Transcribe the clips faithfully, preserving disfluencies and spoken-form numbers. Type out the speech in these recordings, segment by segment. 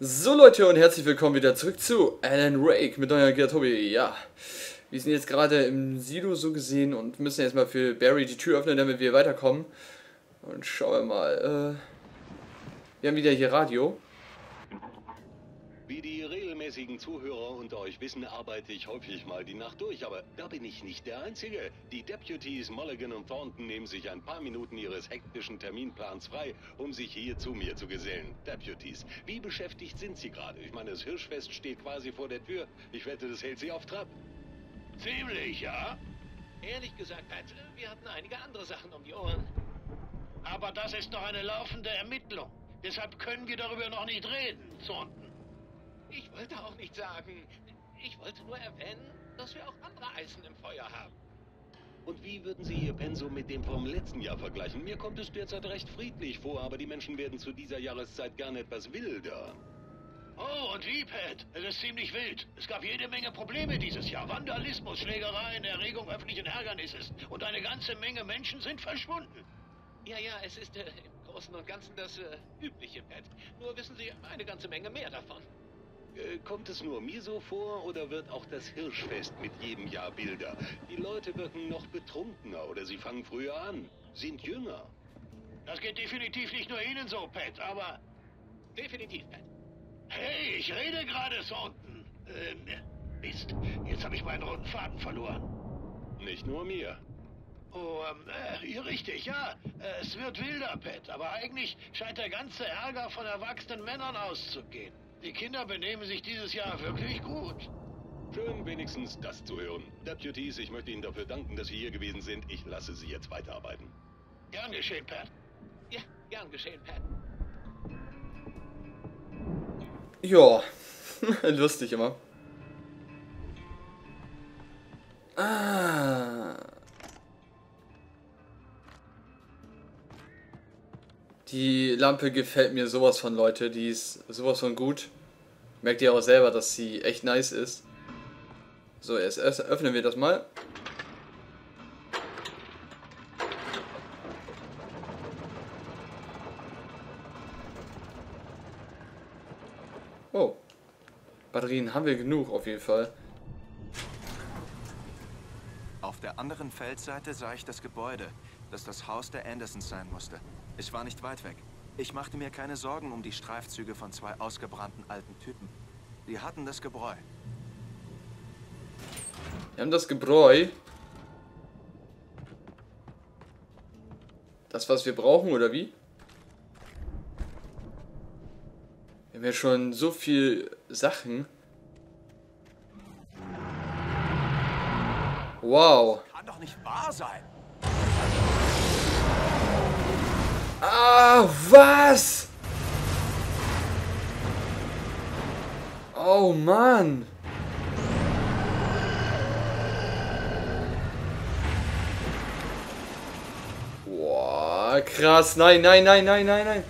So Leute und herzlich willkommen wieder zurück zu Alan Wake mit neuer Gear Tobi. Ja, wir sind jetzt gerade im Silo so gesehen und müssen jetzt mal für Barry die Tür öffnen, damit wir weiterkommen. Und schauen wir mal, äh, wir haben wieder hier Radio. Wie die regelmäßigen Zuhörer unter euch wissen, arbeite ich häufig mal die Nacht durch, aber da bin ich nicht der Einzige. Die Deputies Mulligan und Thornton nehmen sich ein paar Minuten ihres hektischen Terminplans frei, um sich hier zu mir zu gesellen. Deputies, wie beschäftigt sind sie gerade? Ich meine, das Hirschfest steht quasi vor der Tür. Ich wette, das hält sie auf Trab. Ziemlich, ja. Ehrlich gesagt, Pat, wir hatten einige andere Sachen um die Ohren. Aber das ist noch eine laufende Ermittlung. Deshalb können wir darüber noch nicht reden, Thornton. Ich wollte auch nicht sagen. Ich wollte nur erwähnen, dass wir auch andere Eisen im Feuer haben. Und wie würden Sie Ihr Pensum mit dem vom letzten Jahr vergleichen? Mir kommt es derzeit recht friedlich vor, aber die Menschen werden zu dieser Jahreszeit gern etwas wilder. Oh, und wie, Pat? Es ist ziemlich wild. Es gab jede Menge Probleme dieses Jahr. Vandalismus, Schlägereien, Erregung öffentlichen Ärgernisses. Und eine ganze Menge Menschen sind verschwunden. Ja, ja, es ist äh, im Großen und Ganzen das äh, übliche, Pat. Nur wissen Sie eine ganze Menge mehr davon. Äh, kommt es nur mir so vor, oder wird auch das Hirschfest mit jedem Jahr wilder? Die Leute wirken noch betrunkener oder sie fangen früher an, sind jünger. Das geht definitiv nicht nur Ihnen so, Pat, aber... Definitiv, Pat. Hey, ich rede gerade, Thornton. Ähm, Mist, jetzt habe ich meinen roten Faden verloren. Nicht nur mir. Oh, ähm, äh, richtig, ja. Äh, es wird wilder, Pat, aber eigentlich scheint der ganze Ärger von erwachsenen Männern auszugehen. Die Kinder benehmen sich dieses Jahr wirklich gut. Schön, wenigstens das zu hören. Deputies, ich möchte Ihnen dafür danken, dass Sie hier gewesen sind. Ich lasse Sie jetzt weiterarbeiten. Gern geschehen, Pat. Ja, gern geschehen, Pat. Ja, lustig immer. Ah. Die Lampe gefällt mir sowas von, Leute. Die ist sowas von gut. Merkt ihr auch selber, dass sie echt nice ist. So, jetzt öffnen wir das mal. Oh. Batterien haben wir genug auf jeden Fall. Auf der anderen Feldseite sah ich das Gebäude, das das Haus der Andersons sein musste. Es war nicht weit weg. Ich machte mir keine Sorgen um die Streifzüge von zwei ausgebrannten alten Typen. Die hatten das Gebräu. Wir haben das Gebräu. Das, was wir brauchen, oder wie? Wir haben ja schon so viel Sachen. Wow. Kann doch nicht wahr sein. Ah, was? Oh Mann. Boah, krass. Nein, nein, nein, nein, nein, nein.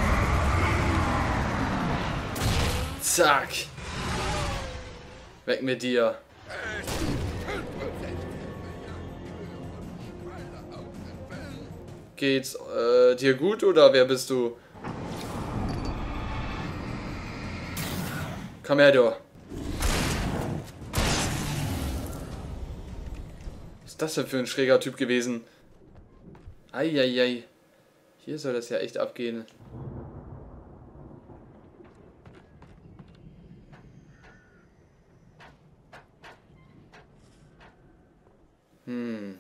Zack. Weg mit dir. Geht's äh, dir gut oder wer bist du? Komm her, du. Was ist das denn für ein schräger Typ gewesen? Eieiei. Hier soll das ja echt abgehen. Hm.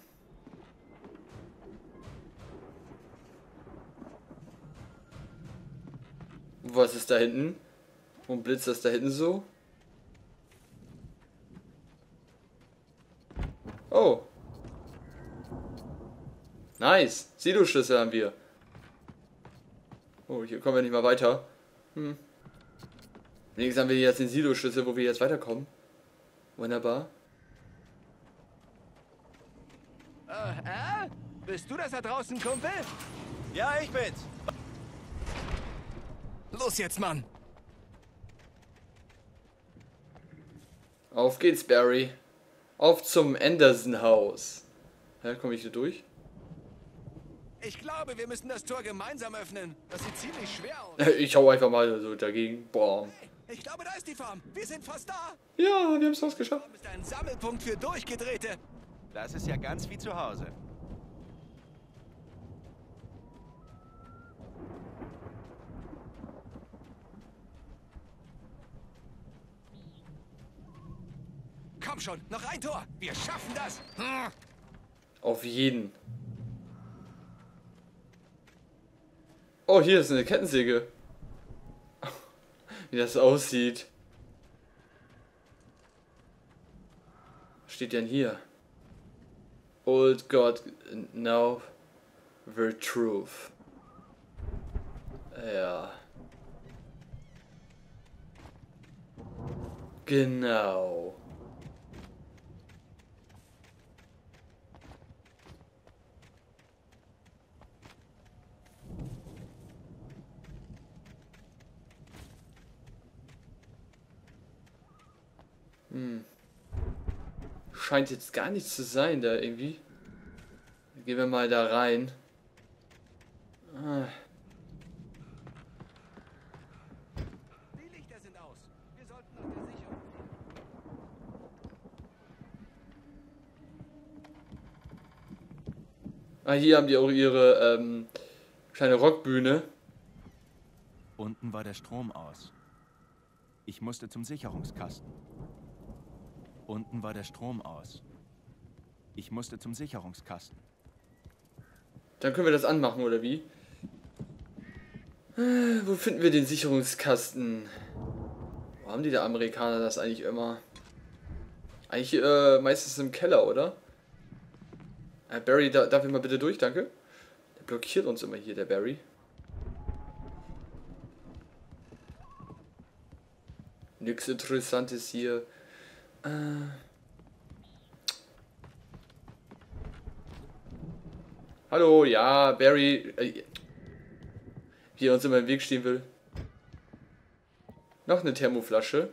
Was ist da hinten? Und blitzt das da hinten so? Oh. Nice. Silo-Schlüssel haben wir. Oh, hier kommen wir nicht mal weiter. Hm. Wenigstens haben wir jetzt den Silo-Schlüssel, wo wir jetzt weiterkommen. Wunderbar. Äh, äh? Bist du das da draußen, Kumpel? Ja, ich bin's. Los jetzt, Mann! Auf geht's, Barry. Auf zum Anderson-Haus. Hä, komme ich hier durch? Ich glaube, wir müssen das Tor gemeinsam öffnen. Das sieht ziemlich schwer aus. Ich hau einfach mal so dagegen. Boah. Ich glaube, da ist die Farm. Wir sind fast da. Ja, wir haben es fast geschafft. Das ist ein Sammelpunkt für Durchgedrehte. Das ist ja ganz wie zu Hause. Komm schon, noch ein Tor. Wir schaffen das. Hm. Auf jeden. Oh, hier ist eine Kettensäge. Wie das aussieht. Was steht denn hier? Old God, now the truth. Ja. Genau. Hm. Scheint jetzt gar nichts zu sein da irgendwie. Gehen wir mal da rein. Ah. Die Lichter sind aus. Wir sollten nach der Sicherung. Ah, hier haben die auch ihre ähm, kleine Rockbühne. Unten war der Strom aus. Ich musste zum Sicherungskasten. Unten war der Strom aus. Ich musste zum Sicherungskasten. Dann können wir das anmachen, oder wie? Äh, wo finden wir den Sicherungskasten? Wo haben die der Amerikaner das eigentlich immer? Eigentlich äh, meistens im Keller, oder? Äh, Barry, da, darf ich mal bitte durch, danke? Der blockiert uns immer hier, der Barry. Nix Interessantes hier. Äh. Hallo, ja, Barry. Äh, wie er uns immer im Weg stehen will. Noch eine Thermoflasche.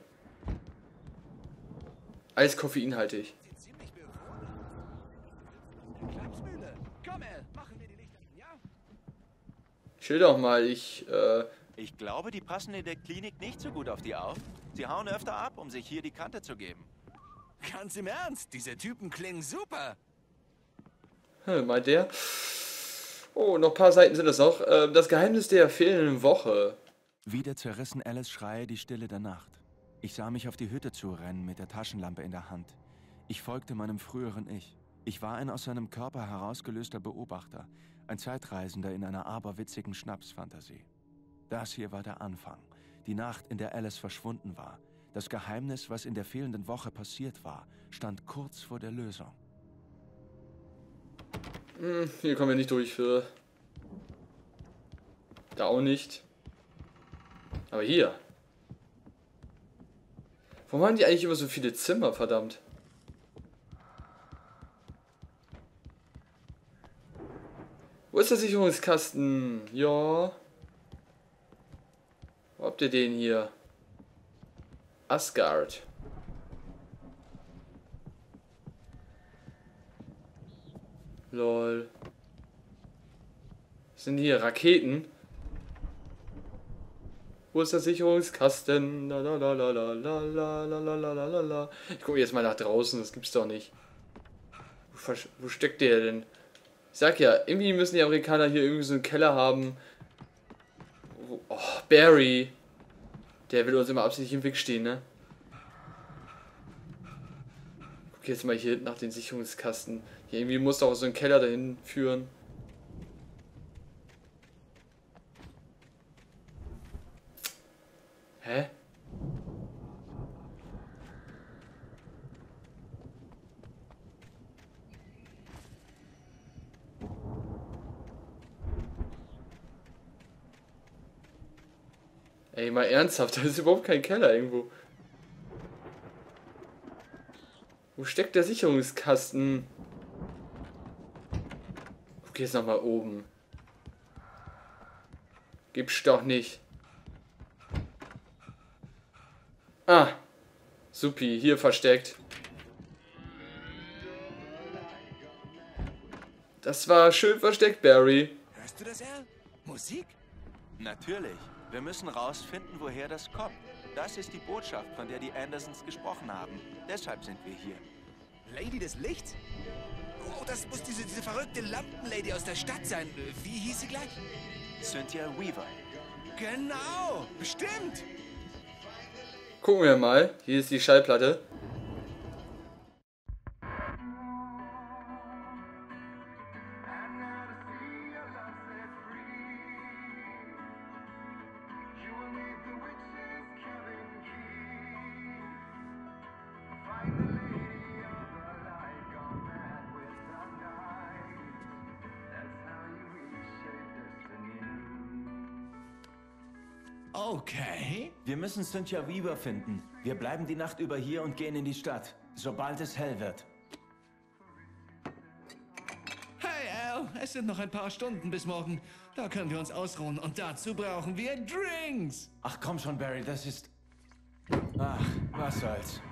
Alles koffeinhaltig. Sieht ziemlich bewohnt aus. Eine Klapsmühle. Komm, El, machen wir die Lichter an, ja? Chill doch mal, ich, äh... Ich glaube, die passen in der Klinik nicht so gut auf die auf. Sie hauen öfter ab, um sich hier die Kante zu geben. Ganz im Ernst, diese Typen klingen super. Hm, meint der? Oh, noch ein paar Seiten sind es noch. Ähm, das Geheimnis der fehlenden Woche. Wieder zerrissen Alice Schreie die Stille der Nacht. Ich sah mich auf die Hütte zurennen mit der Taschenlampe in der Hand. Ich folgte meinem früheren Ich. Ich war ein aus seinem Körper herausgelöster Beobachter, ein Zeitreisender in einer aberwitzigen Schnapsfantasie. Das hier war der Anfang, die Nacht, in der Alice verschwunden war. Das Geheimnis, was in der fehlenden Woche passiert war, stand kurz vor der Lösung. Hm, hier kommen wir nicht durch für... Da auch nicht. Aber hier. Warum haben die eigentlich immer so viele Zimmer, verdammt? Wo ist der Sicherungskasten? Ja. Wo habt ihr den hier? Asgard. Lol. Was sind hier Raketen? Wo ist der Sicherungskasten? La la la la la la la la la la la. Ich gucke jetzt mal nach draußen, das gibt's doch nicht. Wo, wo steckt der denn? Ich sag ja, irgendwie müssen die Amerikaner hier irgendwie so einen Keller haben. Oh, Barry. Der will uns immer absichtlich im Weg stehen, ne? Guck jetzt mal hier nach den Sicherungskasten. Hier irgendwie muss doch so ein Keller dahin führen. Hä? Ey, mal ernsthaft, da ist überhaupt kein Keller irgendwo. Wo steckt der Sicherungskasten? Guck jetzt nochmal oben. Gibt's doch nicht. Ah, supi, hier versteckt. Das war schön versteckt, Barry. du das, Al? Musik? Natürlich. Wir müssen rausfinden, woher das kommt. Das ist die Botschaft, von der die Andersons gesprochen haben. Deshalb sind wir hier. Lady des Lichts? Oh, das muss diese, diese verrückte Lampenlady aus der Stadt sein. Wie hieß sie gleich? Cynthia Weaver. Genau, bestimmt. Gucken wir mal. Hier ist die Schallplatte. Okay. Wir müssen Cynthia Weaver finden. Wir bleiben die Nacht über hier und gehen in die Stadt, sobald es hell wird. Hey Al, es sind noch ein paar Stunden bis morgen. Da können wir uns ausruhen und dazu brauchen wir Drinks. Ach komm schon, Barry, das ist... Ach, was soll's.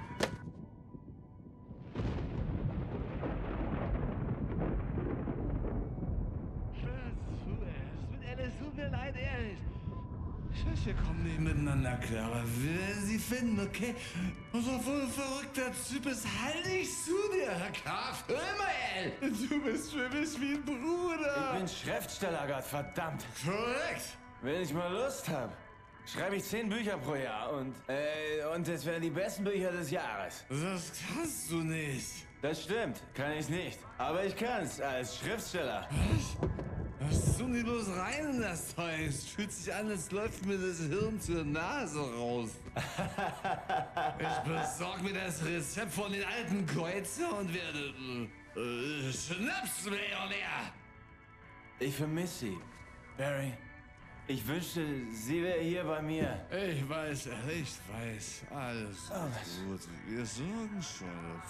Es tut alles so mir leid, ehrlich. Ich weiß, wir kommen nicht miteinander klar, aber wir werden sie finden, okay? Und so ein verrückter Typ ist, halt dich zu dir, Herr Graf. Hör mal, ey. Du bist für mich wie ein Bruder. Ich bin Schriftsteller, Gott, verdammt. Korrekt. Wenn ich mal Lust hab, schreibe ich zehn Bücher pro Jahr und, äh, und es wären die besten Bücher des Jahres. Das kannst du nicht. Das stimmt, kann ich nicht. Aber ich kann's als Schriftsteller. Was tun die bloß rein in das Zeug? Es fühlt sich an, als läuft mir das Hirn zur Nase raus. Ich besorg mir das Rezept von den alten Kreuzer und werde äh, Schnapsmillionär. Ich vermisse sie. Barry, ich wünschte, sie wäre hier bei mir. Ich weiß, ich weiß. Alles Alles. gut. Wir sorgen schon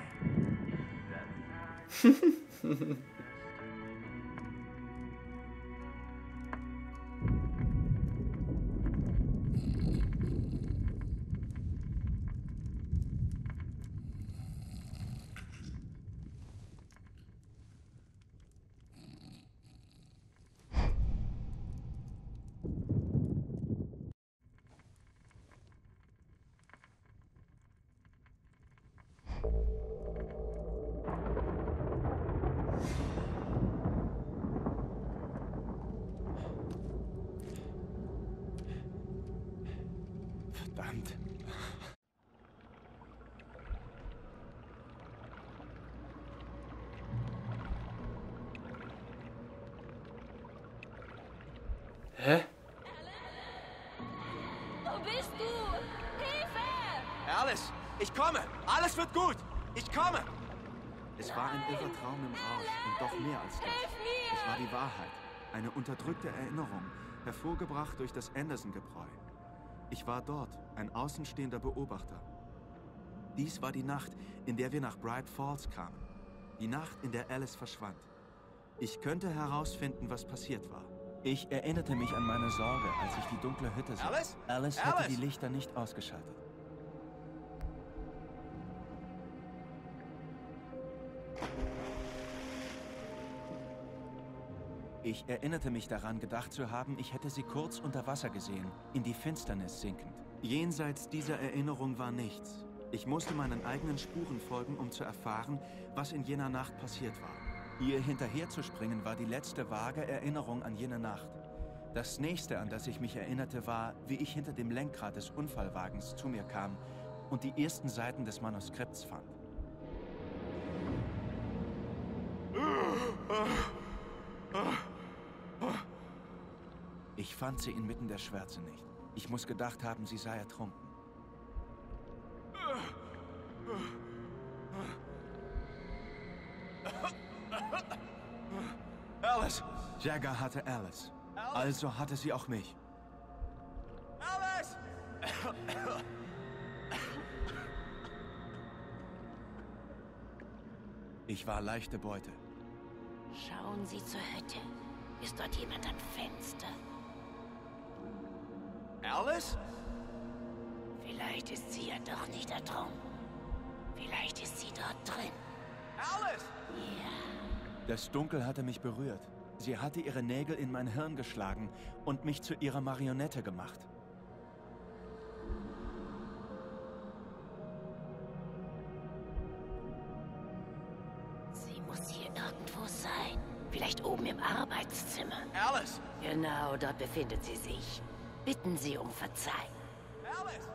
dafür. Verdammt. Hä? Wo bist du? Hilfe! Alice, ich komme. Alles wird gut. Ich komme. Es war ein irrer Traum im Rausch und doch mehr als das. Hilf mir! Es war die Wahrheit. Eine unterdrückte Erinnerung, hervorgebracht durch das Anderson-Gebräu. Ich war dort, ein außenstehender Beobachter. Dies war die Nacht, in der wir nach Bright Falls kamen. Die Nacht, in der Alice verschwand. Ich könnte herausfinden, was passiert war. Ich erinnerte mich an meine Sorge, als ich die dunkle Hütte sah. Alice? Alice hätte Alice? die Lichter nicht ausgeschaltet. Ich erinnerte mich daran, gedacht zu haben, ich hätte sie kurz unter Wasser gesehen, in die Finsternis sinkend. Jenseits dieser Erinnerung war nichts. Ich musste meinen eigenen Spuren folgen, um zu erfahren, was in jener Nacht passiert war. Ihr hinterherzuspringen war die letzte vage Erinnerung an jene Nacht. Das nächste, an das ich mich erinnerte, war, wie ich hinter dem Lenkrad des Unfallwagens zu mir kam und die ersten Seiten des Manuskripts fand. Ich fand sie inmitten der Schwärze nicht. Ich muss gedacht haben, sie sei ertrunken. Alice! Jagger hatte Alice. Also hatte sie auch mich. Alice! Ich war leichte Beute. Schauen Sie zur Hütte. Ist dort jemand am Fenster? Alice? Vielleicht ist sie ja doch nicht ertrunken. Vielleicht ist sie dort drin. Alice! Ja. Das Dunkel hatte mich berührt. Sie hatte ihre Nägel in mein Hirn geschlagen und mich zu ihrer Marionette gemacht. Sie muss hier irgendwo sein. Vielleicht oben im Arbeitszimmer. Alice! Genau, dort befindet sie sich. Bitten Sie um Verzeihung. Alice!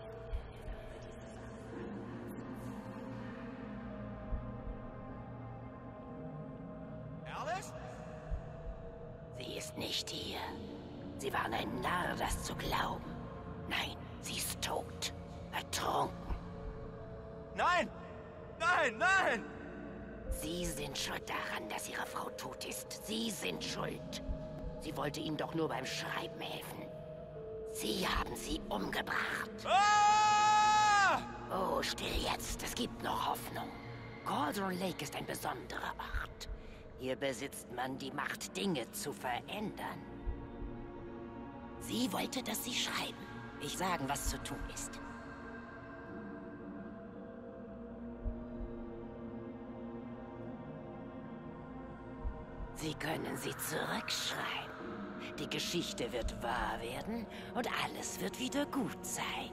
Alice? Sie ist nicht hier. Sie waren ein Narr, das zu glauben. Nein, sie ist tot. Ertrunken. Nein! Nein, nein! Sie sind schuld daran, dass Ihre Frau tot ist. Sie sind schuld. Sie wollte Ihnen doch nur beim Schreiben helfen. Sie haben sie umgebracht. Ah! Oh, still jetzt. Es gibt noch Hoffnung. Cauldron Lake ist ein besonderer Ort. Hier besitzt man die Macht, Dinge zu verändern. Sie wollte, dass Sie schreiben. Ich sagen, was zu tun ist. Sie können sie zurückschreiben. Die Geschichte wird wahr werden und alles wird wieder gut sein.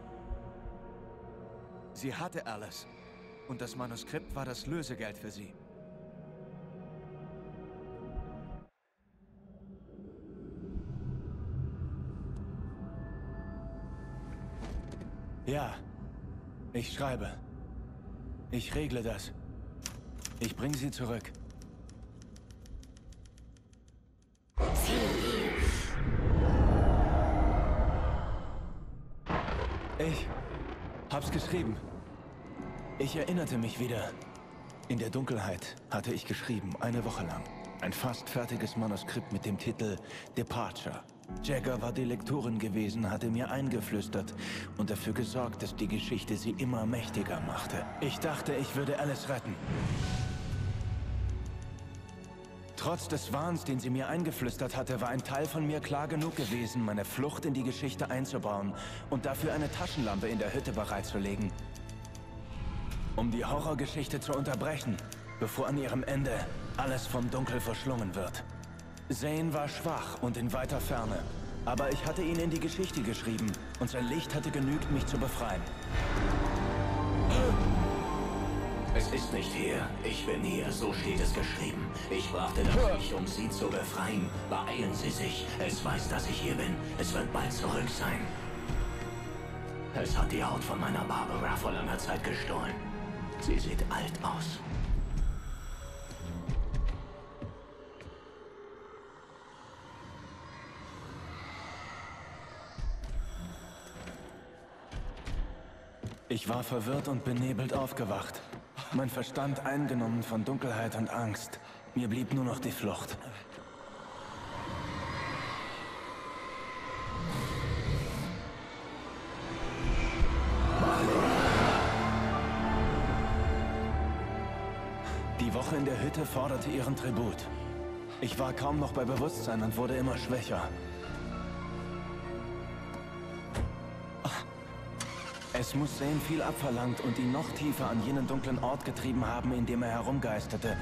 Sie hatte alles. Und das Manuskript war das Lösegeld für sie. Ja, ich schreibe. Ich regle das. Ich bringe sie zurück. Ich hab's geschrieben. Ich erinnerte mich wieder. In der Dunkelheit hatte ich geschrieben, eine Woche lang. Ein fast fertiges Manuskript mit dem Titel Departure. Jagger war die Lektorin gewesen, hatte mir eingeflüstert und dafür gesorgt, dass die Geschichte sie immer mächtiger machte. Ich dachte, ich würde Alice retten. Trotz des Wahns, den sie mir eingeflüstert hatte, war ein Teil von mir klar genug gewesen, meine Flucht in die Geschichte einzubauen und dafür eine Taschenlampe in der Hütte bereitzulegen. Um die Horrorgeschichte zu unterbrechen, bevor an ihrem Ende alles vom Dunkel verschlungen wird. Zane war schwach und in weiter Ferne, aber ich hatte ihn in die Geschichte geschrieben und sein Licht hatte genügt, mich zu befreien. Es ist nicht hier. Ich bin hier. So steht es geschrieben. Ich brachte das Licht, um Sie zu befreien. Beeilen Sie sich. Es weiß, dass ich hier bin. Es wird bald zurück sein. Es hat die Haut von meiner Barbara vor langer Zeit gestohlen. Sie sieht alt aus. Ich war verwirrt und benebelt aufgewacht. Mein Verstand eingenommen von Dunkelheit und Angst. Mir blieb nur noch die Flucht. Die Woche in der Hütte forderte ihren Tribut. Ich war kaum noch bei Bewusstsein und wurde immer schwächer. Es muss Zane viel abverlangt und ihn noch tiefer an jenen dunklen Ort getrieben haben, in dem er herumgeisterte.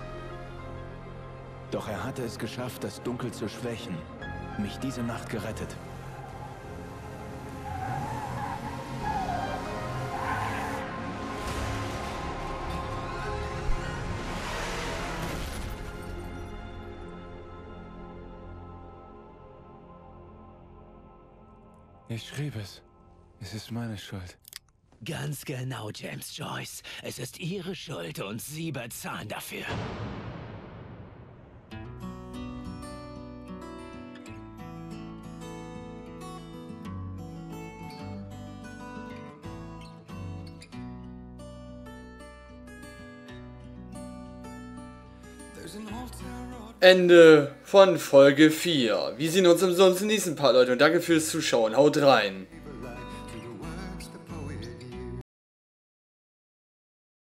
Doch er hatte es geschafft, das Dunkel zu schwächen. Mich diese Nacht gerettet. Ich schrieb es. Es ist meine Schuld. Ganz genau, James Joyce. Es ist Ihre Schuld und Sie bezahlen dafür. Ende von Folge vier. Wir sehen uns im nächsten Part, Leute. Und danke fürs Zuschauen. Haut rein.